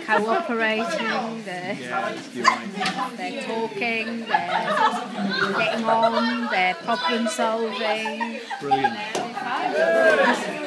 cooperating, they're talking, they're getting on, they're problem solving. Brilliant.